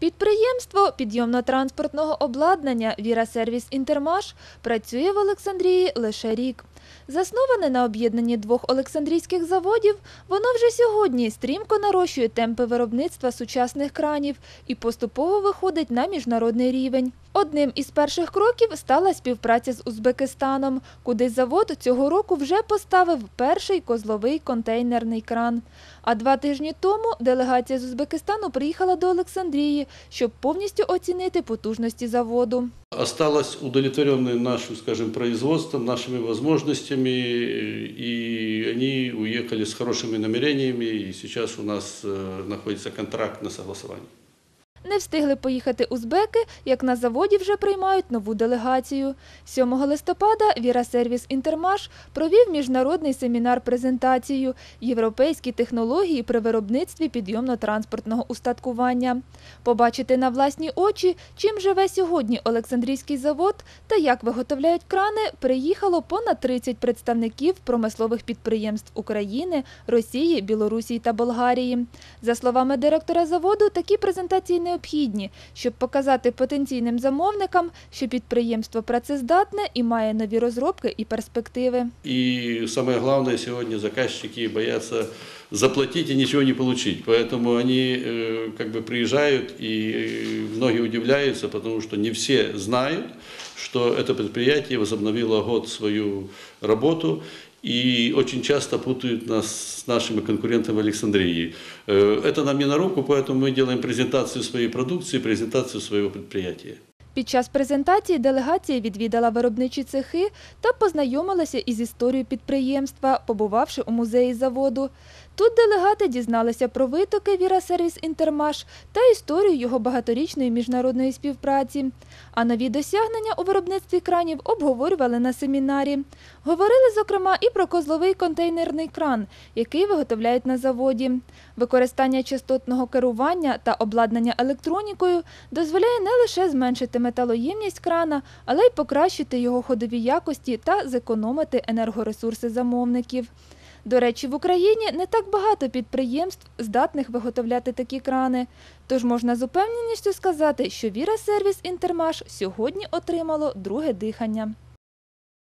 Підприємство підйомно-транспортного обладнання «Віра Сервіс Інтермаш» працює в Олександрії лише рік. Засноване на об'єднанні двох олександрійських заводів, воно вже сьогодні стрімко нарощує темпи виробництва сучасних кранів і поступово виходить на міжнародний рівень. Одним із перших кроків стала співпраця з Узбекистаном, куди завод цього року вже поставив перший козловий контейнерний кран. А 2 тижні тому делегація з Узбекистану приїхала до Олександрії, щоб повністю оцінити потужності заводу. Осталось удовлетворенные нашим, скажем, производством, нашими возможностями, и они уехали с хорошими намерениями, и сейчас у нас находится контракт на согласование. Не встигли поїхати узбеки, як на заводі вже приймають нову делегацію. 7 листопада «Віра Сервіс Інтермаш» провів міжнародний семінар-презентацію «Європейські технології при виробництві підйомно-транспортного устаткування». Побачити на власні очі, чим живе сьогодні Олександрійський завод та як виготовляють крани, приїхало понад 30 представників промислових підприємств України, Росії, Білорусі та Болгарії. За словами директора заводу, такі презентації необхідні, щоб показати потенційним замовникам, що підприємство працездатне і має нові розробки і перспективи. И самое главное, сегодня заказчики боятся заплатить и ничего не получить. Поэтому они приезжают, и многие удивляются, потому что не все знают, что это предприятие возобновило год свою работу. И очень часто путают нас с нашими конкурентами в Александрии. Это нам не на руку, поэтому мы делаем презентацию своей продукции, презентацию своего предприятия. Під час презентації делегація відвідала виробничі цехи та познайомилася із історією підприємства, побувавши у музеї заводу. Тут делегати дізналися про витоки «Віра Сервіс Інтермаш» та історію його багаторічної міжнародної співпраці. А нові досягнення у виробництві кранів обговорювали на семінарі. Говорили, зокрема, і про козловий контейнерний кран, який виготовляють на заводі. Використання частотного керування та обладнання електронікою дозволяє не лише зменшити металоємність крана, але й покращити його ходові якості та зекономити енергоресурси замовників. До речі, в Україні не так багато підприємств, здатних виготовляти такі крани. Тож можна з упевненістю сказати, що «Віра Сервіс Інтермаш» сьогодні отримало друге дихання.